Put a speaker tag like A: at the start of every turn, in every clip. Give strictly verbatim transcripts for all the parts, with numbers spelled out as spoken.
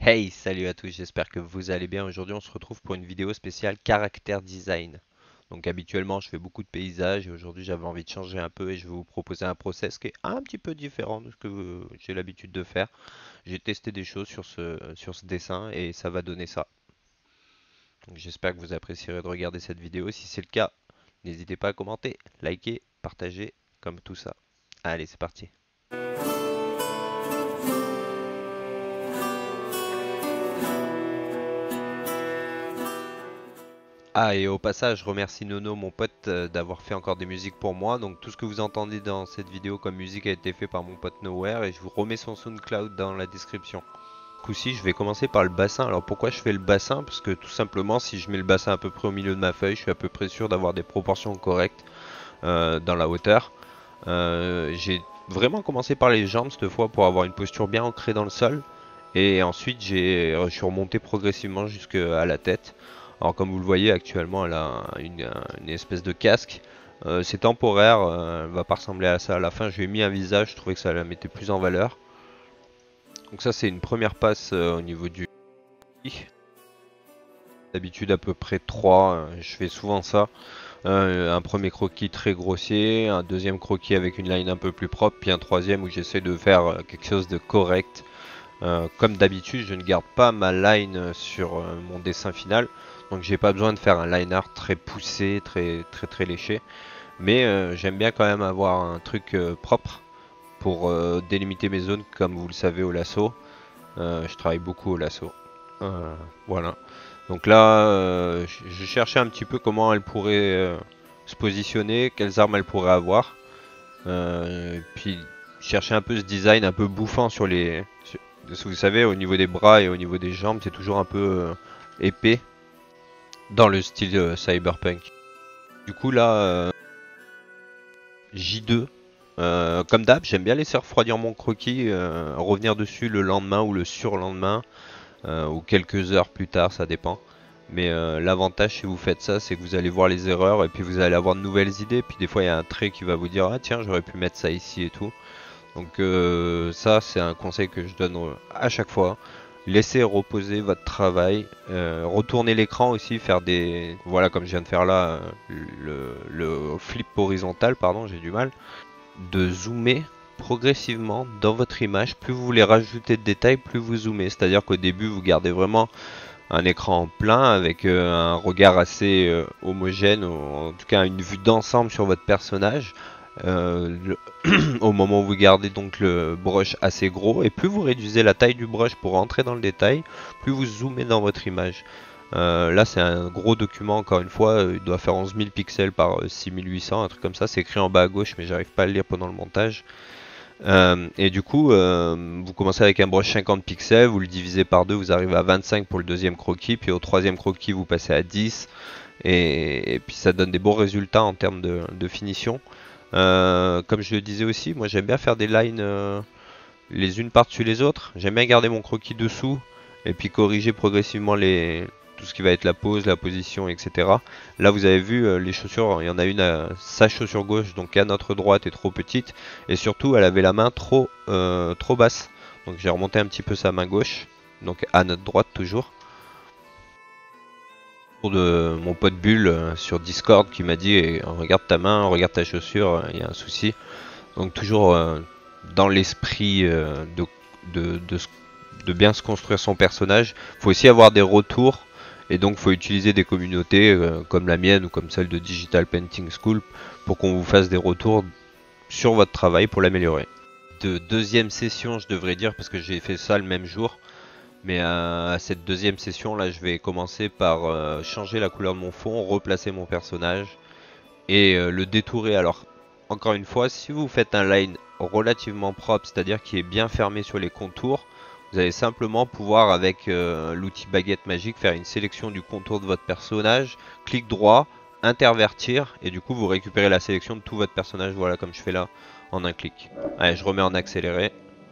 A: Hey, salut à tous, j'espère que vous allez bien. Aujourd'hui, on se retrouve pour une vidéo spéciale caractère design. Donc habituellement, je fais beaucoup de paysages et aujourd'hui, j'avais envie de changer un peu et je vais vous proposer un process qui est un petit peu différent de ce que euh, j'ai l'habitude de faire. J'ai testé des choses sur ce, sur ce dessin et ça va donner ça. Donc j'espère que vous apprécierez de regarder cette vidéo. Si c'est le cas, n'hésitez pas à commenter, liker, partager, comme tout ça. Allez, c'est parti. Ah, et au passage, je remercie Nono, mon pote, euh, d'avoir fait encore des musiques pour moi. Donc tout ce que vous entendez dans cette vidéo comme musique a été fait par mon pote Nowhere et je vous remets son SoundCloud dans la description. Du coup, si je vais commencer par le bassin. Alors pourquoi je fais le bassin? Parce que tout simplement, si je mets le bassin à peu près au milieu de ma feuille, je suis à peu près sûr d'avoir des proportions correctes euh, dans la hauteur. Euh, j'ai vraiment commencé par les jambes cette fois pour avoir une posture bien ancrée dans le sol. Et ensuite, j'ai, je suis remonté progressivement jusqu'à la tête. Alors comme vous le voyez actuellement, elle a une, une espèce de casque. Euh, c'est temporaire, euh, elle va pas ressembler à ça à la fin. Je lui ai mis un visage, je trouvais que ça la mettait plus en valeur. Donc ça c'est une première passe euh, au niveau du... D'habitude à peu près trois, euh, je fais souvent ça. Euh, un premier croquis très grossier, un deuxième croquis avec une line un peu plus propre, puis un troisième où j'essaie de faire euh, quelque chose de correct. Euh, comme d'habitude, je ne garde pas ma line sur euh, mon dessin final, donc j'ai pas besoin de faire un line art très poussé, très très très léché. Mais euh, j'aime bien quand même avoir un truc euh, propre pour euh, délimiter mes zones, comme vous le savez au lasso. Euh, je travaille beaucoup au lasso. Euh, voilà. Donc là, euh, je je cherchais un petit peu comment elle pourrait euh, se positionner, quelles armes elle pourrait avoir. Euh, puis chercher un peu ce design un peu bouffant sur les... sur- vous savez, au niveau des bras et au niveau des jambes, c'est toujours un peu euh, épais dans le style euh, cyberpunk. Du coup là, euh, J deux, euh, comme d'hab, j'aime bien laisser refroidir mon croquis, euh, revenir dessus le lendemain ou le surlendemain, euh, ou quelques heures plus tard, ça dépend. Mais euh, l'avantage si vous faites ça, c'est que vous allez voir les erreurs et puis vous allez avoir de nouvelles idées. Puis des fois, il y a un trait qui va vous dire ah tiens, j'aurais pu mettre ça ici et tout. Donc euh, ça, c'est un conseil que je donne euh, à chaque fois. Laissez reposer votre travail, euh, retournez l'écran aussi, faire des, voilà comme je viens de faire là, euh, le, le flip horizontal, pardon, j'ai du mal, de zoomer progressivement dans votre image. Plus vous voulez rajouter de détails, plus vous zoomez. C'est-à-dire qu'au début, vous gardez vraiment un écran plein avec euh, un regard assez euh, homogène, ou en tout cas une vue d'ensemble sur votre personnage. Euh, le au moment où vous gardez donc le brush assez gros, et plus vous réduisez la taille du brush pour rentrer dans le détail, plus vous zoomez dans votre image. Euh, là c'est un gros document, encore une fois, il doit faire onze mille pixels par six mille huit cents, un truc comme ça, c'est écrit en bas à gauche mais j'arrive pas à le lire pendant le montage. Euh, et du coup, euh, vous commencez avec un brush cinquante pixels, vous le divisez par deux, vous arrivez à vingt-cinq pour le deuxième croquis, puis au troisième croquis vous passez à dix, et, et puis ça donne des bons résultats en termes de, de finition. Euh, comme je le disais aussi, moi j'aime bien faire des lines euh, les unes par-dessus les autres. J'aime bien garder mon croquis dessous et puis corriger progressivement les, tout ce qui va être la pose, la position, et cetera. Là vous avez vu euh, les chaussures, il y en a une à sa chaussure gauche, donc à notre droite est trop petite. Et surtout elle avait la main trop, euh, trop basse. Donc j'ai remonté un petit peu sa main gauche, donc à notre droite toujours. De mon pote Bull euh, sur Discord qui m'a dit eh, regarde ta main, regarde ta chaussure, il y a un souci. Donc toujours euh, dans l'esprit euh, de, de, de, de bien se construire son personnage. Il faut aussi avoir des retours et donc il faut utiliser des communautés euh, comme la mienne ou comme celle de Digital Painting School pour qu'on vous fasse des retours sur votre travail pour l'améliorer. De deuxième session je devrais dire parce que j'ai fait ça le même jour. Mais à, à cette deuxième session là je vais commencer par euh, changer la couleur de mon fond, replacer mon personnage et euh, le détourer. Alors encore une fois, si vous faites un line relativement propre, c'est à dire qui est bien fermé sur les contours, vous allez simplement pouvoir avec euh, l'outil baguette magique faire une sélection du contour de votre personnage, clic droit, intervertir et du coup vous récupérez la sélection de tout votre personnage, voilà comme je fais là en un clic. Allez, je remets en accéléré.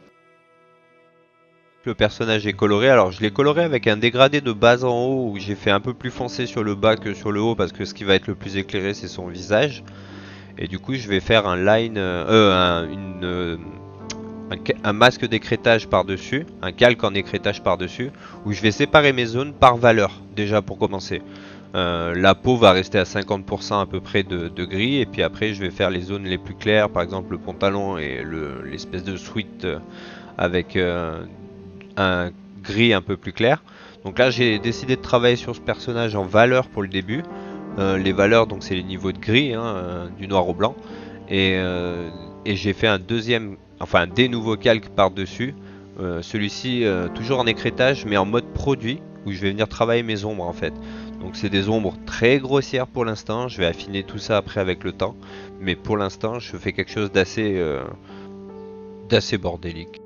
A: Le personnage est coloré, alors je l'ai coloré avec un dégradé de bas en haut où j'ai fait un peu plus foncé sur le bas que sur le haut parce que ce qui va être le plus éclairé c'est son visage. Et du coup je vais faire un line, euh, un, une, euh, un, un masque d'écrêtage par-dessus, un calque en écrêtage par-dessus, où je vais séparer mes zones par valeur, déjà pour commencer. Euh, la peau va rester à cinquante pour cent à peu près de, de gris, et puis après je vais faire les zones les plus claires, par exemple le pantalon et l'espèce de sweat euh, avec euh, un gris un peu plus clair. Donc là j'ai décidé de travailler sur ce personnage en valeur pour le début. Euh, les valeurs, donc c'est les niveaux de gris, hein, euh, du noir au blanc. Et, euh, et j'ai fait un deuxième, enfin des nouveaux calques par-dessus. Euh, Celui-ci euh, toujours en écrêtage mais en mode produit, où je vais venir travailler mes ombres en fait. Donc c'est des ombres très grossières pour l'instant, je vais affiner tout ça après avec le temps. Mais pour l'instant je fais quelque chose d'assez euh, d'assez bordélique.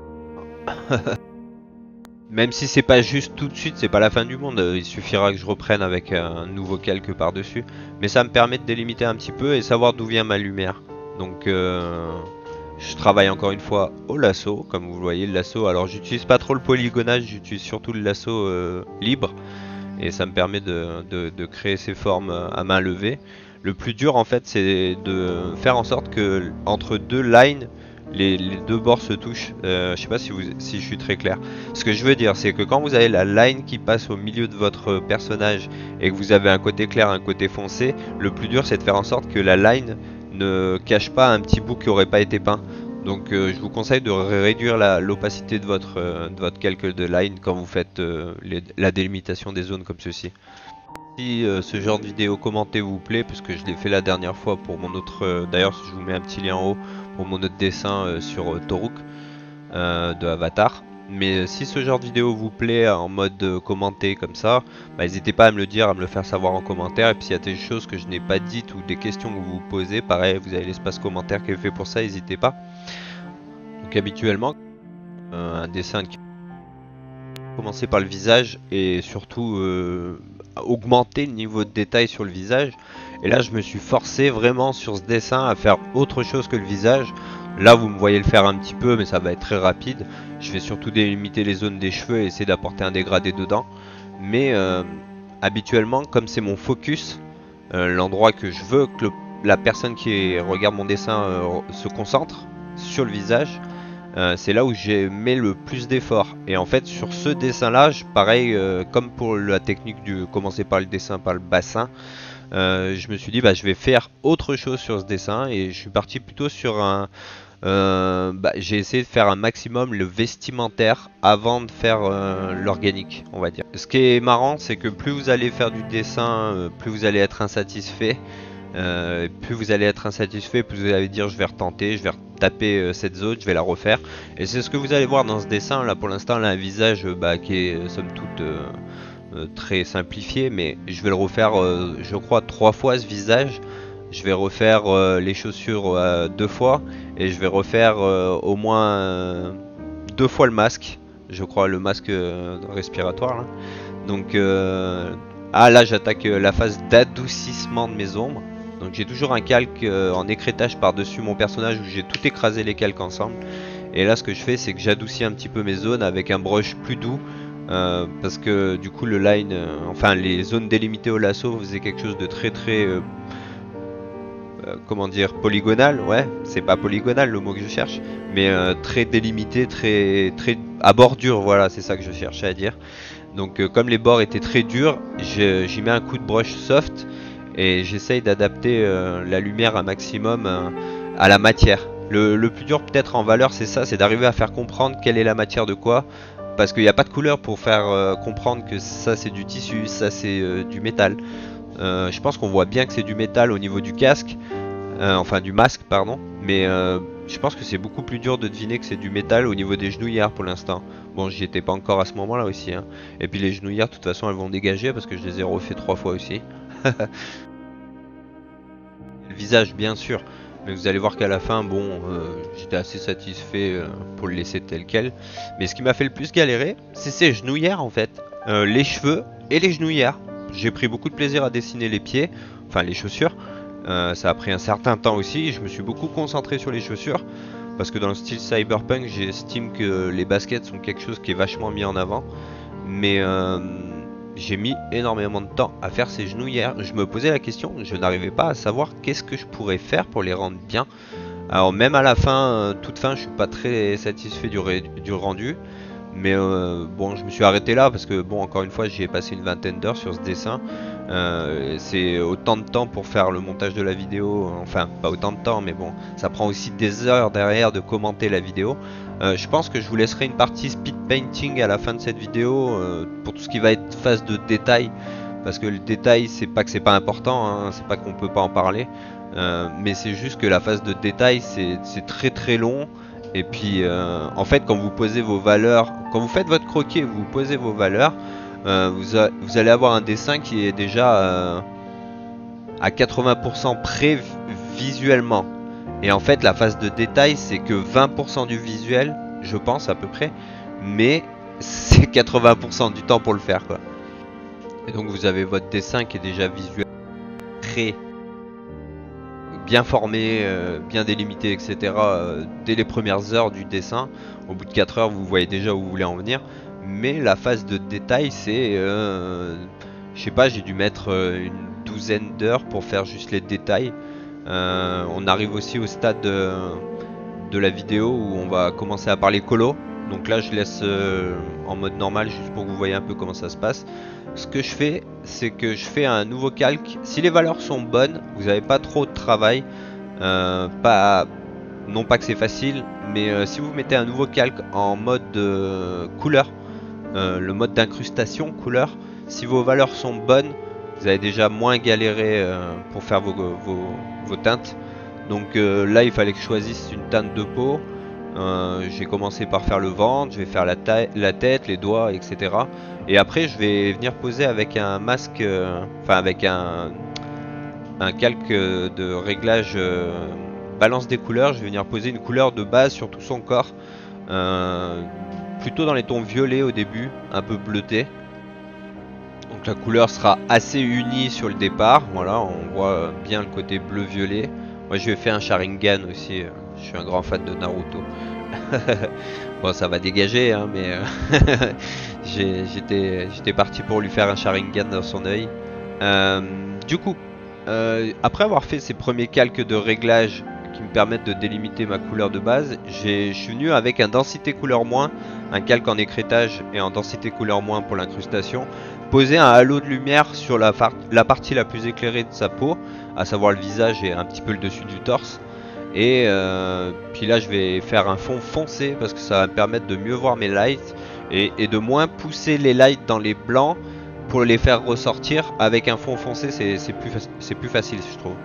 A: Même si c'est pas juste tout de suite, c'est pas la fin du monde, il suffira que je reprenne avec un nouveau calque par-dessus. Mais ça me permet de délimiter un petit peu et savoir d'où vient ma lumière. Donc euh, je travaille encore une fois au lasso, comme vous le voyez le lasso. Alors j'utilise pas trop le polygonage, j'utilise surtout le lasso euh, libre. Et ça me permet de, de, de créer ces formes à main levée. Le plus dur en fait c'est de faire en sorte que entre deux lines, les, les deux bords se touchent. Euh, je sais pas si, vous, si je suis très clair. Ce que je veux dire, c'est que quand vous avez la line qui passe au milieu de votre personnage et que vous avez un côté clair, un côté foncé, le plus dur c'est de faire en sorte que la line ne cache pas un petit bout qui aurait pas été peint. Donc euh, je vous conseille de réduire l'opacité de votre, euh, de votre calque de line quand vous faites euh, les, la délimitation des zones comme ceci. Si euh, ce genre de vidéo commentée vous plaît, puisque je l'ai fait la dernière fois pour mon autre, euh, d'ailleurs je vous mets un petit lien en haut pour mon autre dessin euh, sur euh, Toruk euh, de Avatar. Mais si ce genre de vidéo vous plaît en mode euh, commenté comme ça, bah, n'hésitez pas à me le dire, à me le faire savoir en commentaire. Et puis s'il y a des choses que je n'ai pas dites ou des questions que vous vous posez, pareil, vous avez l'espace commentaire qui est fait pour ça, n'hésitez pas. Donc habituellement, euh, un dessin qui commencer par le visage et surtout euh, augmenter le niveau de détail sur le visage. Et là je me suis forcé vraiment sur ce dessin à faire autre chose que le visage. Là vous me voyez le faire un petit peu mais ça va être très rapide. Je vais surtout délimiter les zones des cheveux et essayer d'apporter un dégradé dedans. Mais euh, habituellement comme c'est mon focus, euh, l'endroit que je veux que le, la personne qui regarde mon dessin euh, se concentre sur le visage, Euh, c'est là où j'ai mis le plus d'efforts. Et en fait sur ce dessin là, je, pareil euh, comme pour la technique du commencer par le dessin par le bassin, euh, je me suis dit bah je vais faire autre chose sur ce dessin. Et je suis parti plutôt sur un euh, bah, j'ai essayé de faire un maximum le vestimentaire avant de faire euh, l'organique, on va dire. Ce qui est marrant c'est que plus vous allez faire du dessin, euh, plus vous allez être insatisfait. Euh, plus vous allez être insatisfait, plus vous allez dire je vais retenter, je vais taper euh, cette zone, je vais la refaire. Et c'est ce que vous allez voir dans ce dessin. Là pour l'instant là un visage euh, bah, qui est euh, somme toute euh, euh, très simplifié, mais je vais le refaire euh, je crois trois fois ce visage. Je vais refaire euh, les chaussures euh, deux fois et je vais refaire euh, au moins euh, deux fois le masque. Je crois le masque euh, respiratoire là. Donc euh, ah là j'attaque euh, la phase d'adoucissement de mes ombres. Donc j'ai toujours un calque euh, en écrêtage par-dessus mon personnage où j'ai tout écrasé les calques ensemble. Et là ce que je fais c'est que j'adoucis un petit peu mes zones avec un brush plus doux. Euh, parce que du coup le line, euh, enfin les zones délimitées au lasso faisaient quelque chose de très très... Euh, euh, comment dire, polygonal, ouais, c'est pas polygonal le mot que je cherche. Mais euh, très délimité, très, très à bordure, voilà c'est ça que je cherchais à dire. Donc euh, comme les bords étaient très durs, j'y mets un coup de brush soft. Et j'essaye d'adapter euh, la lumière un maximum euh, à la matière. Le, le plus dur peut-être en valeur c'est ça, c'est d'arriver à faire comprendre quelle est la matière de quoi. Parce qu'il n'y a pas de couleur pour faire euh, comprendre que ça c'est du tissu, ça c'est euh, du métal. Euh, je pense qu'on voit bien que c'est du métal au niveau du casque, euh, enfin du masque pardon. Mais euh, je pense que c'est beaucoup plus dur de deviner que c'est du métal au niveau des genouillères pour l'instant. Bon j'y étais pas encore à ce moment là aussi hein. Et puis les genouillères de toute façon elles vont dégager parce que je les ai refait trois fois aussi. Le visage bien sûr, mais vous allez voir qu'à la fin bon euh, j'étais assez satisfait euh, pour le laisser tel quel. Mais ce qui m'a fait le plus galérer c'est ces genouillères en fait, euh, les cheveux et les genouillères. J'ai pris beaucoup de plaisir à dessiner les pieds, enfin les chaussures. euh, ça a pris un certain temps aussi, je me suis beaucoup concentré sur les chaussures parce que dans le style cyberpunk j'estime que les baskets sont quelque chose qui est vachement mis en avant. Mais euh, j'ai mis énormément de temps à faire ces genouillères. Je me posais la question, je n'arrivais pas à savoir qu'est-ce que je pourrais faire pour les rendre bien. Alors même à la fin, euh, toute fin, je suis pas très satisfait du, du rendu. Mais euh, bon, je me suis arrêté là parce que bon, encore une fois, j'y ai passé une vingtaine d'heures sur ce dessin. Euh, c'est autant de temps pour faire le montage de la vidéo, enfin pas autant de temps, mais bon, ça prend aussi des heures derrière de commenter la vidéo. Euh, je pense que je vous laisserai une partie speed painting à la fin de cette vidéo euh, pour tout ce qui va être phase de détail, parce que le détail, c'est pas que c'est pas important, hein, c'est pas qu'on peut pas en parler, euh, mais c'est juste que la phase de détail, c'est très très long. Et puis euh, en fait, quand vous posez vos valeurs, quand vous faites votre croquis et vous posez vos valeurs, euh, vous, a, vous allez avoir un dessin qui est déjà euh, à quatre-vingts pour cent prêt visuellement. Et en fait, la phase de détail, c'est que vingt pour cent du visuel, je pense à peu près, mais c'est quatre-vingts pour cent du temps pour le faire, quoi. Et donc vous avez votre dessin qui est déjà visuel prêt, bien formé, euh, bien délimité, et cetera. Euh, dès les premières heures du dessin, au bout de quatre heures, vous voyez déjà où vous voulez en venir. Mais la phase de détail, c'est, euh, je sais pas, j'ai dû mettre euh, une douzaine d'heures pour faire juste les détails. Euh, on arrive aussi au stade de, de la vidéo où on va commencer à parler colo. Donc là, je laisse euh, en mode normal juste pour que vous voyez un peu comment ça se passe. Ce que je fais, c'est que je fais un nouveau calque. Si les valeurs sont bonnes, vous n'avez pas trop de travail. Euh, pas, non pas que c'est facile, mais euh, si vous mettez un nouveau calque en mode euh, couleur, euh, le mode d'incrustation couleur, si vos valeurs sont bonnes, vous allez déjà moins galérer euh, pour faire vos, vos, vos teintes. Donc euh, là, il fallait que je choisisse une teinte de peau. Euh, j'ai commencé par faire le ventre, je vais faire la, la tête, les doigts, et cetera. Et après je vais venir poser avec un masque, euh, enfin avec un, un calque de réglage euh, balance des couleurs. Je vais venir poser une couleur de base sur tout son corps, euh, plutôt dans les tons violets au début, un peu bleuté. Donc la couleur sera assez unie sur le départ, voilà, on voit bien le côté bleu-violet. Moi je vais faire un Sharingan aussi, je suis un grand fan de Naruto. Bon, ça va dégager, hein, mais euh, j'étais j'étais parti pour lui faire un Sharingan dans son œil. Euh, du coup, euh, après avoir fait ces premiers calques de réglage qui me permettent de délimiter ma couleur de base, je suis venu avec un densité couleur moins, un calque en écrêtage et en densité couleur moins pour l'incrustation, poser un halo de lumière sur la, la partie la plus éclairée de sa peau, à savoir le visage et un petit peu le dessus du torse. Et euh, puis là je vais faire un fond foncé parce que ça va me permettre de mieux voir mes lights et, et de moins pousser les lights dans les blancs pour les faire ressortir. Avec un fond foncé, c'est plus, c'est plus facile, je trouve.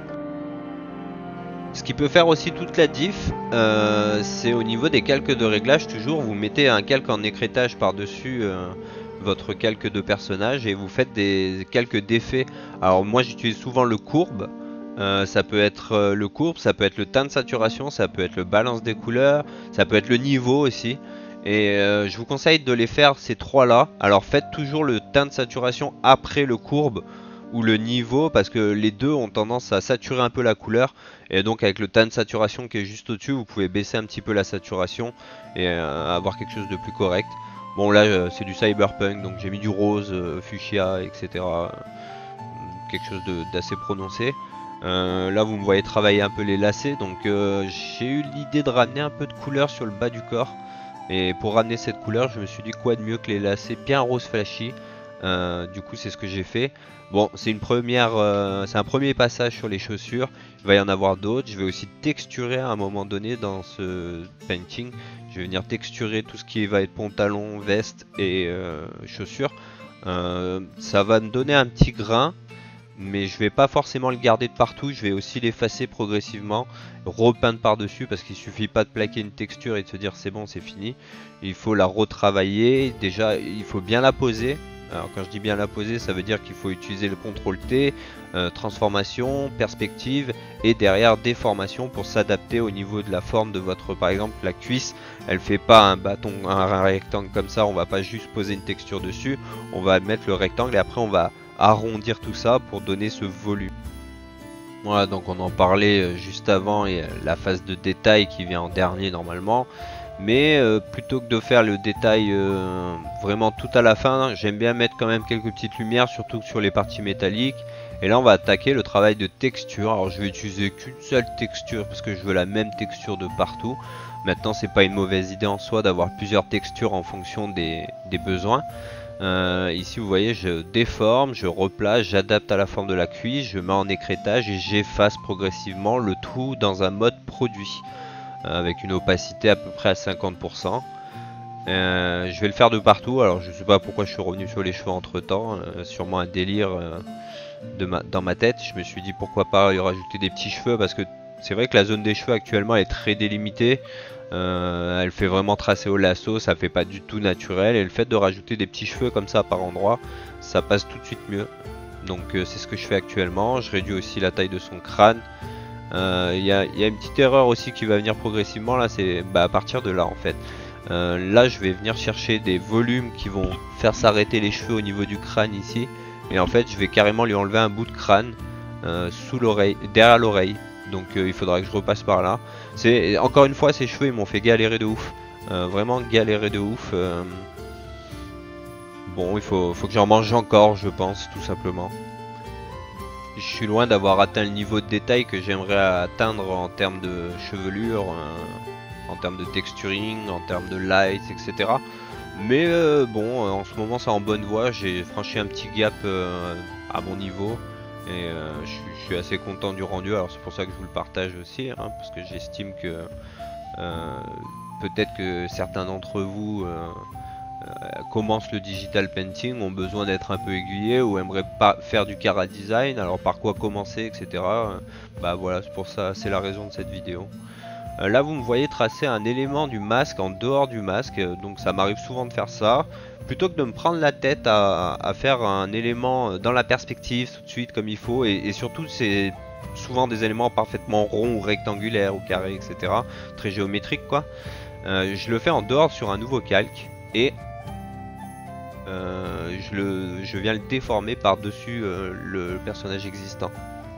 A: Ce qui peut faire aussi toute la diff, euh, c'est au niveau des calques de réglage. Toujours vous mettez un calque en écrêtage par dessus euh, votre calque de personnage et vous faites des calques d'effet. Alors moi j'utilise souvent le courbe. Euh, ça peut être euh, le courbe, ça peut être le teint de saturation, ça peut être le balance des couleurs, ça peut être le niveau aussi. Et euh, je vous conseille de les faire ces trois là. Alors faites toujours le teint de saturation après le courbe ou le niveau, parce que les deux ont tendance à saturer un peu la couleur. Et donc avec le teint de saturation qui est juste au dessus, vous pouvez baisser un petit peu la saturation et euh, avoir quelque chose de plus correct. Bon là euh, c'est du cyberpunk, donc j'ai mis du rose, euh, fuchsia, et cetera. Quelque chose d'assez prononcé. Euh, là vous me voyez travailler un peu les lacets, donc euh, j'ai eu l'idée de ramener un peu de couleur sur le bas du corps. Et pour ramener cette couleur, je me suis dit quoi de mieux que les lacets bien rose flashy. Euh, du coup c'est ce que j'ai fait. Bon, c'est une première, euh, c'est un premier passage sur les chaussures. Il va y en avoir d'autres. Je vais aussi texturer à un moment donné dans ce painting. Je vais venir texturer tout ce qui va être pantalon, veste et euh, chaussures. Euh, ça va me donner un petit grain, mais je vais pas forcément le garder de partout. Je vais aussi l'effacer progressivement, repeindre par dessus, parce qu'il suffit pas de plaquer une texture et de se dire c'est bon, c'est fini. Il faut la retravailler. Déjà il faut bien la poser. Alors quand je dis bien la poser, ça veut dire qu'il faut utiliser le contrôle T, euh, transformation, perspective et derrière déformation pour s'adapter au niveau de la forme de votre, par exemple la cuisse, elle fait pas un bâton, un, un rectangle comme ça, on va pas juste poser une texture dessus, on va mettre le rectangle et après on va arrondir tout ça pour donner ce volume. Voilà, donc on en parlait juste avant, et la phase de détail qui vient en dernier normalement. Mais euh, plutôt que de faire le détail euh, vraiment tout à la fin, j'aime bien mettre quand même quelques petites lumières, surtout sur les parties métalliques. Et là on va attaquer le travail de texture. Alors je vais utiliser qu'une seule texture parce que je veux la même texture de partout. Maintenant c'est pas une mauvaise idée en soi d'avoir plusieurs textures en fonction des, des besoins. Euh, ici vous voyez, je déforme, je replace, j'adapte à la forme de la cuisse, je mets en écrêtage et j'efface progressivement le tout dans un mode produit euh, avec une opacité à peu près à cinquante pour cent. Euh, je vais le faire de partout. Alors je sais pas pourquoi je suis revenu sur les cheveux entre temps, euh, sûrement un délire euh, de ma, dans ma tête. Je me suis dit pourquoi pas y rajouter des petits cheveux parce que c'est vrai que la zone des cheveux actuellement elle est très délimitée. Euh, elle fait vraiment tracer au lasso, ça fait pas du tout naturel, et le fait de rajouter des petits cheveux comme ça par endroit, ça passe tout de suite mieux. Donc euh, c'est ce que je fais actuellement. Je réduis aussi la taille de son crâne. Il euh, y, y a une petite erreur aussi qui va venir progressivement là, c'est bah, à partir de là en fait. Euh, là je vais venir chercher des volumes qui vont faire s'arrêter les cheveux au niveau du crâne ici, et en fait je vais carrément lui enlever un bout de crâne euh, sous l'oreille, derrière l'oreille. Donc euh, il faudra que je repasse par là. C'est encore une fois, ces cheveux ils m'ont fait galérer de ouf, euh, vraiment galérer de ouf. Euh... Bon, il faut, faut que j'en mange encore, je pense, tout simplement. Je suis loin d'avoir atteint le niveau de détail que j'aimerais atteindre en termes de chevelure, euh, en termes de texturing, en termes de light, et cetera. Mais euh, bon, en ce moment c'est en bonne voie. J'ai franchi un petit gap euh, à mon niveau. Et euh, je, je suis assez content du rendu, alors c'est pour ça que je vous le partage aussi, hein, parce que j'estime que euh, peut-être que certains d'entre vous euh, euh, commencent le digital painting, ont besoin d'être un peu aiguillés ou aimeraient pas faire du Cara Design, alors par quoi commencer, et cetera. Bah voilà, c'est pour ça, c'est la raison de cette vidéo. Euh, là vous me voyez tracer un élément du masque en dehors du masque, donc ça m'arrive souvent de faire ça. Plutôt que de me prendre la tête à, à faire un élément dans la perspective tout de suite comme il faut, et, et surtout c'est souvent des éléments parfaitement ronds ou rectangulaires ou carrés, et cetera. Très géométriques quoi. Euh, je le fais en dehors sur un nouveau calque et euh, je, le, je viens le déformer par-dessus euh, le personnage existant.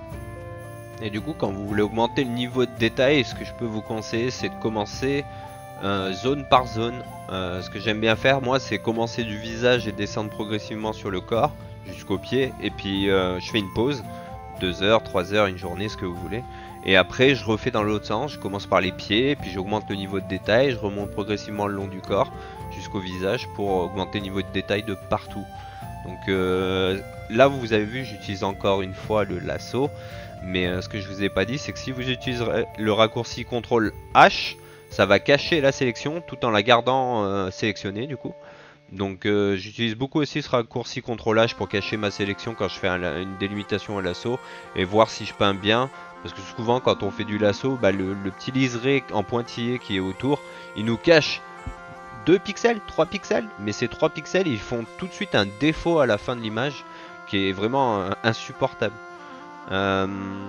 A: Et du coup quand vous voulez augmenter le niveau de détail, ce que je peux vous conseiller c'est de commencer Euh, zone par zone. Euh, ce que j'aime bien faire moi c'est commencer du visage et descendre progressivement sur le corps jusqu'aux pieds, et puis euh, je fais une pause, deux heures, trois heures, une journée, ce que vous voulez, et après je refais dans l'autre sens, je commence par les pieds, puis j'augmente le niveau de détail, je remonte progressivement le long du corps jusqu'au visage pour augmenter le niveau de détail de partout. Donc euh, là vous avez vu j'utilise encore une fois le lasso, mais euh, ce que je vous ai pas dit c'est que si vous utilisez le raccourci contrôle H, ça va cacher la sélection tout en la gardant euh, sélectionnée du coup. Donc euh, j'utilise beaucoup aussi ce raccourci contrôle H pour cacher ma sélection quand je fais un, une délimitation à lasso et voir si je peins bien. Parce que souvent quand on fait du lasso, bah, le, le petit liseré en pointillé qui est autour, il nous cache deux pixels, trois pixels. Mais ces trois pixels ils font tout de suite un défaut à la fin de l'image qui est vraiment euh, insupportable. Euh,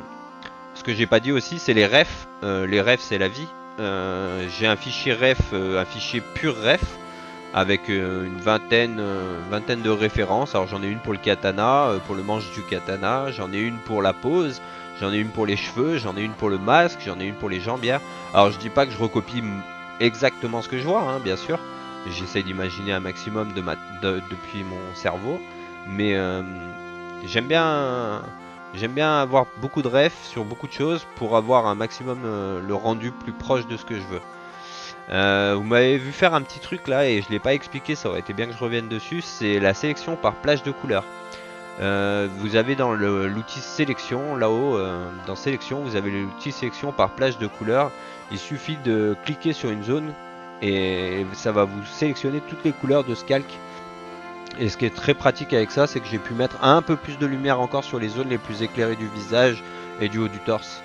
A: ce que j'ai pas dit aussi c'est les refs. Euh, les refs c'est la vie. Euh, j'ai un fichier ref, euh, un fichier pur ref avec euh, une vingtaine, euh, vingtaine de références. Alors j'en ai une pour le katana, euh, pour le manche du katana, j'en ai une pour la pose, j'en ai une pour les cheveux, j'en ai une pour le masque, j'en ai une pour les jambières. Alors je dis pas que je recopie exactement ce que je vois, hein, bien sûr. J'essaie d'imaginer un maximum de ma, de, depuis mon cerveau, mais euh, j'aime bien. J'aime bien avoir beaucoup de refs sur beaucoup de choses pour avoir un maximum euh, le rendu plus proche de ce que je veux. Euh, vous m'avez vu faire un petit truc là et je ne l'ai pas expliqué, ça aurait été bien que je revienne dessus, c'est la sélection par plage de couleurs. Euh, vous avez dans l'outil sélection, là-haut, euh, dans sélection, vous avez l'outil sélection par plage de couleurs. Il suffit de cliquer sur une zone et ça va vous sélectionner toutes les couleurs de ce calque. Et ce qui est très pratique avec ça, c'est que j'ai pu mettre un peu plus de lumière encore sur les zones les plus éclairées du visage et du haut du torse.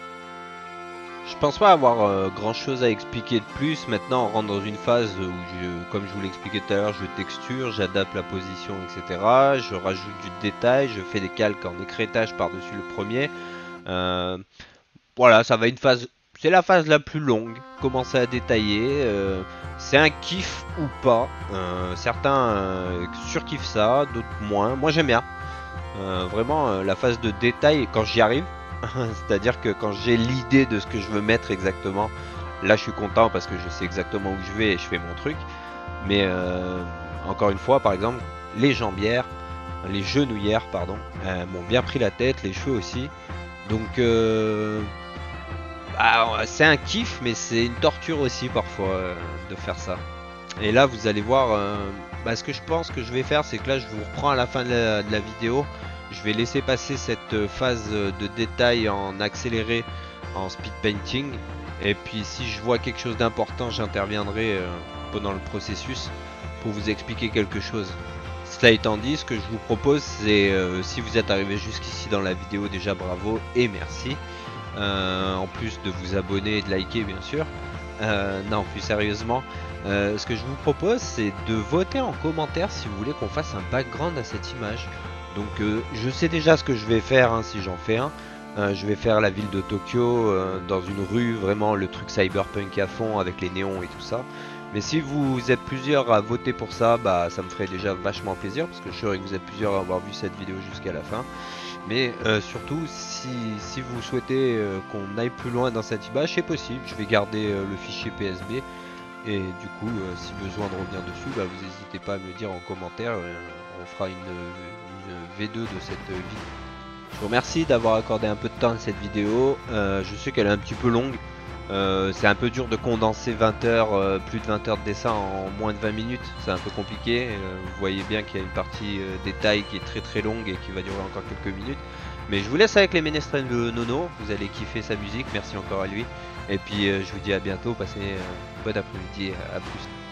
A: Je pense pas avoir euh, grand chose à expliquer de plus. Maintenant on rentre dans une phase où, je, comme je vous l'ai expliqué tout à l'heure, je texture, j'adapte la position, et cetera. Je rajoute du détail, je fais des calques en écrêtage par-dessus le premier. Euh, voilà, ça va une phase... C'est la phase la plus longue, commencer à détailler, euh, c'est un kiff ou pas, euh, certains euh, surkiffent ça, d'autres moins, moi j'aime bien, euh, vraiment euh, la phase de détail quand j'y arrive, c'est à dire que quand j'ai l'idée de ce que je veux mettre exactement, là je suis content parce que je sais exactement où je vais et je fais mon truc, mais euh, encore une fois par exemple les jambières, les genouillères, pardon, euh, m'ont bien pris la tête, les cheveux aussi. Donc euh, bah, c'est un kiff, mais c'est une torture aussi parfois euh, de faire ça. Et là, vous allez voir, euh, bah, ce que je pense que je vais faire, c'est que là, je vous reprends à la fin de la, de la vidéo. Je vais laisser passer cette phase de détail en accéléré, en speed painting. Et puis, si je vois quelque chose d'important, j'interviendrai euh, pendant le processus pour vous expliquer quelque chose. Cela étant dit, ce que je vous propose, c'est euh, si vous êtes arrivé jusqu'ici dans la vidéo, déjà bravo et merci. Euh, en plus de vous abonner et de liker, bien sûr. Euh, non, plus sérieusement, euh, ce que je vous propose, c'est de voter en commentaire si vous voulez qu'on fasse un background à cette image. Donc, euh, je sais déjà ce que je vais faire hein, si j'en fais un. Euh, je vais faire la ville de Tokyo euh, dans une rue, vraiment le truc cyberpunk à fond avec les néons et tout ça. Mais si vous êtes plusieurs à voter pour ça, bah ça me ferait déjà vachement plaisir parce que je sais que vous êtes plusieurs à avoir vu cette vidéo jusqu'à la fin. Mais euh, surtout, si, si vous souhaitez euh, qu'on aille plus loin dans cette image, c'est possible. Je vais garder euh, le fichier P S B. Et du coup, euh, si besoin de revenir dessus, bah, vous n'hésitez pas à me le dire en commentaire. Euh, on fera une, une V deux de cette vidéo. Je vous remercie d'avoir accordé un peu de temps à cette vidéo. Euh, je sais qu'elle est un petit peu longue. Euh, c'est un peu dur de condenser vingt heures, euh, plus de vingt heures de dessin en moins de vingt minutes. C'est un peu compliqué. Euh, vous voyez bien qu'il y a une partie euh, détail qui est très très longue et qui va durer encore quelques minutes. Mais je vous laisse avec les ménestrels de Nono. Vous allez kiffer sa musique. Merci encore à lui. Et puis euh, je vous dis à bientôt. Passez un bon après-midi. À plus.